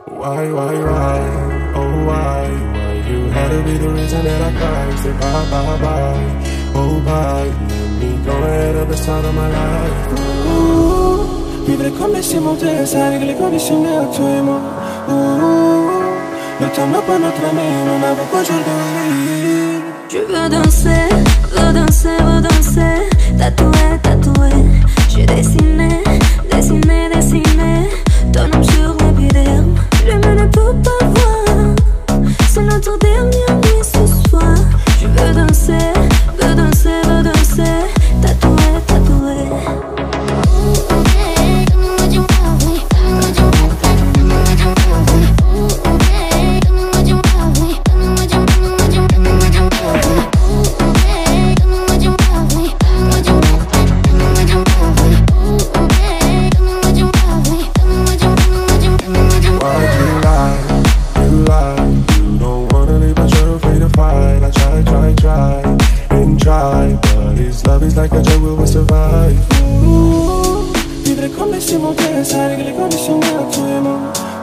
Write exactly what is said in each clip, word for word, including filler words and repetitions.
Why, why, why, oh why, why you had to be the reason that I cried. Say bye, bye, bye, oh bye. Let me go ahead of the start of my life. Ooh, vivre come se montasse, le condizioni a tuo emo. Le temps n'a pas notre ami, on a beaucoup aujourd'hui. Je veux danser, veux danser, veux danser. Tatoué, tatoué. J'ai dessiné, dessiné, dessiné ton nom sur l'épiderme. Je ne peux pas voir. C'est notre dernière nuit ce soir. Je veux danser, veux danser, veux danser. Tatoué, tatoué. Like a joke, we will survive. Ooh, vivre come se montasse, le condizioni a tuo emo.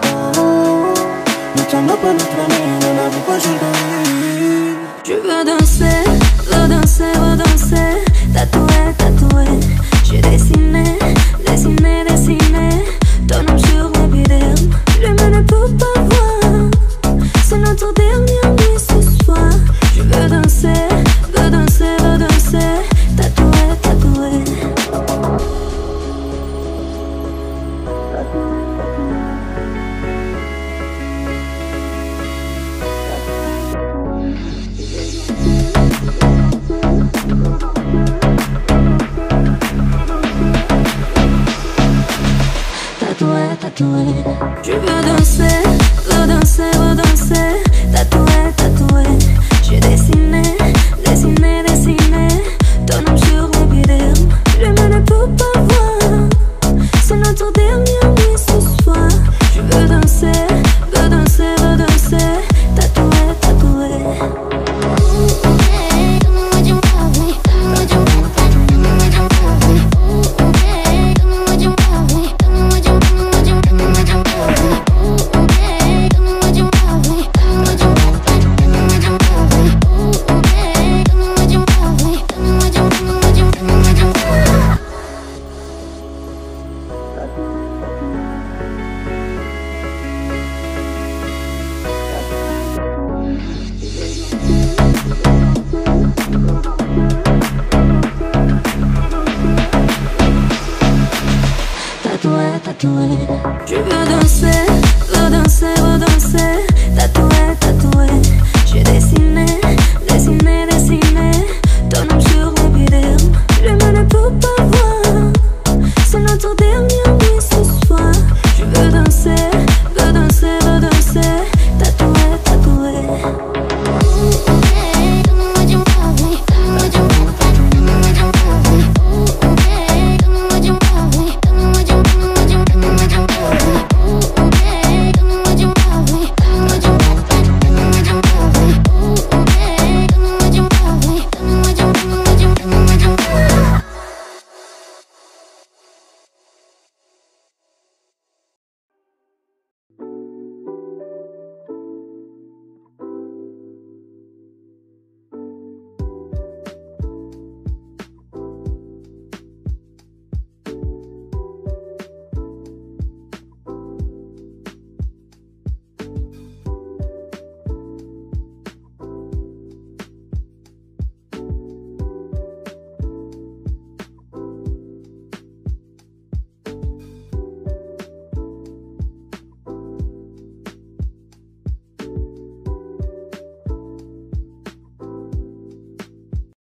Le temps n'a pas notre ami, on a beaucoup aujourd'hui. Je veux danser, veux danser, veux danser. Tatoué, tatoué. J'ai dessiné, dessiné, dessiné ton nom sur l'épiderme. Je ne peux pas voir. C'est notre dernière nuit ce soir. Je veux danser, veux danser, veux danser. Tatoué, tatoué. Tatoué, tatoué. Je veux danser, veux danser, veux danser. Tatoué, tatoué. J'ai dessiné, dessiné, dessiné ton nom